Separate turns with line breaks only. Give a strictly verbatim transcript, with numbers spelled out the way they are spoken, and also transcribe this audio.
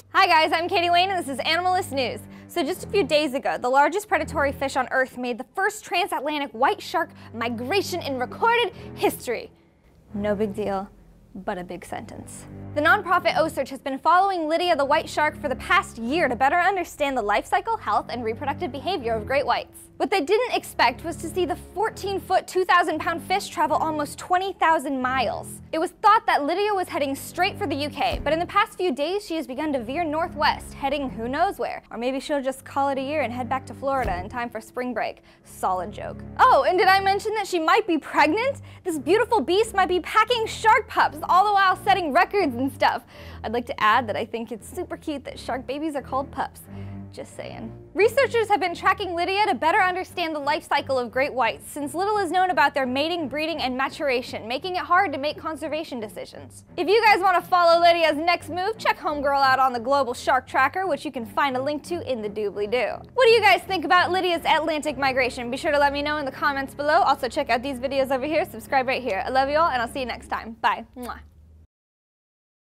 Hi guys, I'm Katie Wayne and this is Animalist News. So just a few days ago, the largest predatory fish on Earth made the first transatlantic white shark migration in recorded history. No big deal, but a big sentence. The nonprofit O-Search has been following Lydia the white shark for the past year to better understand the life cycle, health, and reproductive behavior of great whites. What they didn't expect was to see the fourteen foot, two thousand pound fish travel almost twenty thousand miles. It was thought that Lydia was heading straight for the U K, but in the past few days she has begun to veer northwest, heading who knows where. Or maybe she'll just call it a year and head back to Florida in time for spring break. Solid joke. Oh, and did I mention that she might be pregnant? This beautiful beast might be packing shark pups, all the while setting records and stuff. I'd like to add that I think it's super cute that shark babies are called pups. Just saying. Researchers have been tracking Lydia to better understand the life cycle of great whites, since little is known about their mating, breeding, and maturation, making it hard to make conservation decisions. If you guys want to follow Lydia's next move, check Homegirl out on the Global Shark Tracker, which you can find a link to in the doobly-doo. What do you guys think about Lydia's Atlantic migration? Be sure to let me know in the comments below. Also check out these videos over here, subscribe right here. I love you all, and I'll see you next time. Bye. Mwah.